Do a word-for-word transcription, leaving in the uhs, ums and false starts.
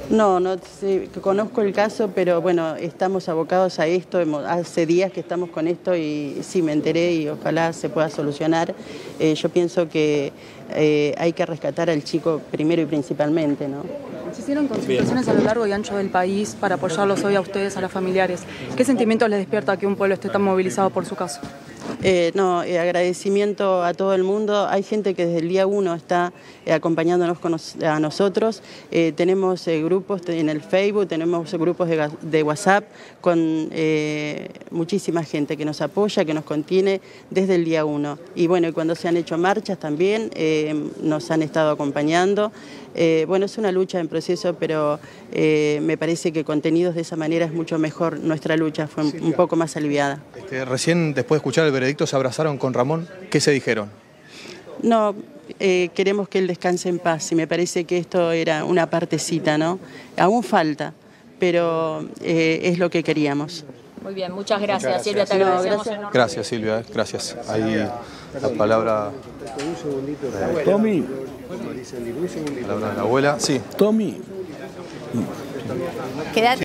No, no sí, conozco el caso, pero bueno, estamos abocados a esto, hemos, hace días que estamos con esto y sí me enteré y ojalá se pueda solucionar. Eh, yo pienso que eh, hay que rescatar al chico primero y principalmente, ¿no? Se hicieron concentraciones a lo largo y ancho del país para apoyarlos hoy a ustedes, a los familiares. ¿Qué sentimientos les despierta que un pueblo esté tan movilizado por su caso? Eh, no, eh, agradecimiento a todo el mundo. Hay gente que desde el día uno está eh, acompañándonos con nos, a nosotros. Eh, tenemos eh, grupos en el Facebook, tenemos grupos de, de WhatsApp con eh, muchísima gente que nos apoya, que nos contiene desde el día uno. Y bueno, cuando se han hecho marchas también eh, nos han estado acompañando. Eh, bueno, es una lucha en proceso, pero eh, me parece que contenidos de esa manera es mucho mejor. Nuestra lucha fue un, un poco más aliviada. Este, recién, después de escuchar el veredicto, se abrazaron con Ramón. ¿Qué se dijeron? No, eh, queremos que él descanse en paz y me parece que esto era una partecita, ¿no? Aún falta, pero eh, es lo que queríamos. Muy bien, muchas gracias, Muchas Silvia, te gracias. agradecemos. No, gracias. Gracias, Silvia, gracias. Ahí la palabra, Tommy, palabra de la abuela. Sí. Tommy. Quédate.